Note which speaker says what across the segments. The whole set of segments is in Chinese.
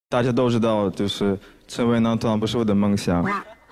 Speaker 1: 大家都知道，就是成为男团不是我的梦想。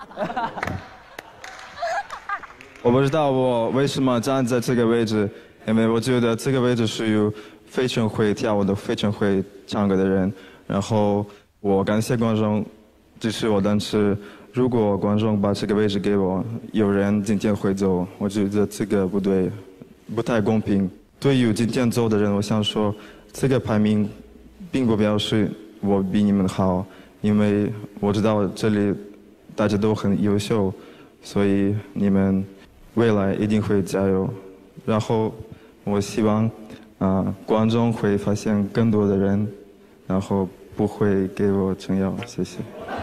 Speaker 1: 我不知道我为什么站在这个位置，因为我觉得这个位置是有非常会跳舞的、非常会唱歌的人。然后我感谢观众支持我，但是如果观众把这个位置给我，有人今天会走，我觉得这个不对，不太公平。对于今天走的人，我想说，这个排名并不表示我比你们好，因为我知道这里大家都很优秀，所以你们未来一定会加油。然后我希望观众会发现更多的人，然后不会给我撑腰。谢谢。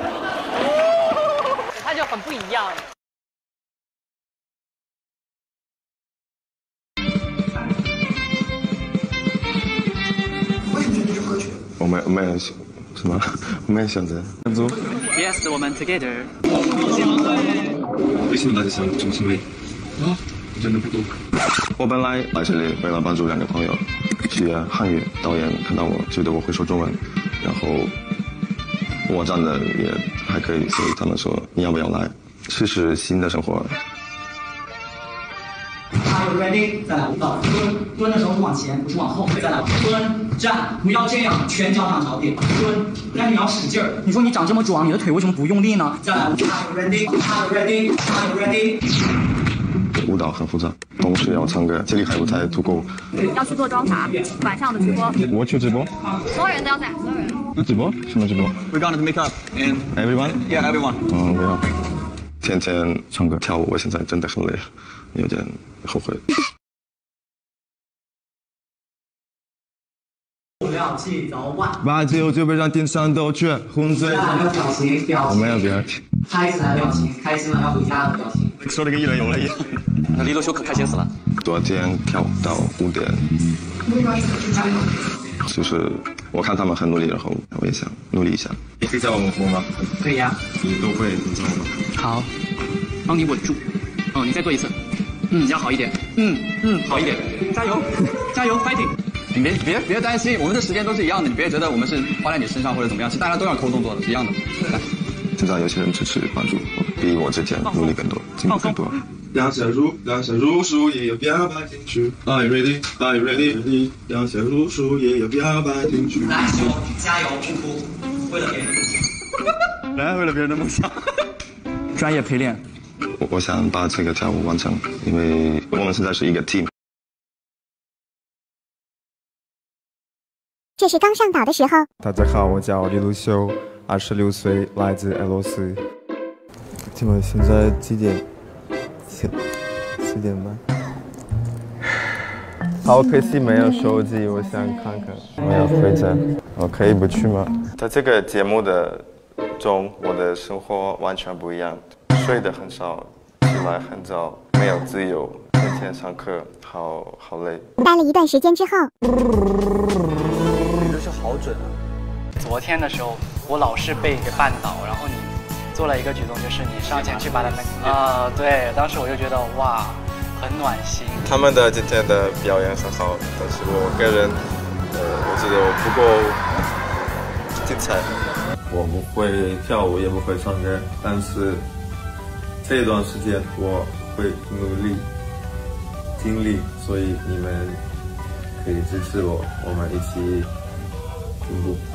Speaker 2: 他就很不一样。
Speaker 3: 为什么选择歌曲？
Speaker 4: 我们有什么？我们也选择组。
Speaker 2: Yes， 我们 together。
Speaker 4: 为什么大家想中心位？真的不多。我本来来这里为了帮助2个朋友学汉语，导演看到我觉得我会说中文，然后我站的也还可以，所以他们说你要不要来试试新的生活。
Speaker 3: Are you ready？ 再来舞蹈，蹲的时候是往前，不是往后。再来蹲站，不要这样，全脚掌着地。蹲，但你要使劲儿。你说你长这么壮，你的腿为什么不用力呢？再来 ，Are you ready？Are you ready？Are you ready？
Speaker 4: 舞蹈很复杂，同时要唱歌，体力还不太足够。
Speaker 5: 要去做妆法，晚上的直播。
Speaker 4: 我去直播？
Speaker 5: 所有人都要在，所有人。
Speaker 4: 那直播？什么直播
Speaker 6: We're gonna make up and
Speaker 4: ？Everyone？
Speaker 6: Yeah, everyone.
Speaker 4: 不要。天天唱歌跳舞，我现在真的很累，有点后悔。
Speaker 3: 不要气早晚。
Speaker 4: 把酒就别让天上都去混醉。
Speaker 3: 再来个表情，表情。
Speaker 4: 我们要不要？
Speaker 3: 嗨起来表情，开心了要回家的表情。
Speaker 4: 说的跟艺人有了一样。
Speaker 6: 那李多修可开心死了。
Speaker 4: 昨天跳到5点。就是我看他们很努力，然后我也想努力一下。你可以教我们活吗？
Speaker 3: 可以呀。
Speaker 4: 你都会，你教我吗？
Speaker 2: 好，帮你稳住。你再做一次。比较好一点。好一点。加油，加油 ，fighting！
Speaker 6: 你别担心，我们的时间都是一样的，你别觉得我们是花在你身上或者怎么样，其实大家都要抠动作的，是一样的。来，
Speaker 4: 现在有些人支持帮助我，比我之前努力更多，进步更多。
Speaker 7: 两下入数也要表白进去。Are you ready? Are you ready? 两下入数也要表白进去。
Speaker 3: 来，加油，不哭，为了别人的梦想。
Speaker 6: 来，为了别人的梦想。专业陪练。
Speaker 4: 我想把这个跳舞完成，因为我们现在是一个 team。
Speaker 5: 这是刚上岛的时候。
Speaker 1: 大家好，我叫李路修，26岁，来自俄罗斯。
Speaker 8: 你们现在几点？4点半。好可惜没有手机，我想看看。我要回家，我可以不去吗？在这个节目中，我的生活完全不一样，睡得很少，起来很早，没有自由，天天上课，好累。
Speaker 5: 待了一段时间之后，
Speaker 6: 你这是好准啊！
Speaker 2: 昨天的时候，我老是被给绊倒，然后你做了一个举动，就是你上前去把他们对，当时我就觉得哇，很暖心。
Speaker 8: 他们的今天的表演很好，但是我个人，我觉得我不够精彩。我不会跳舞，也不会唱歌，但是这段时间我会努力、尽力，所以你们可以支持我，我们一起进步。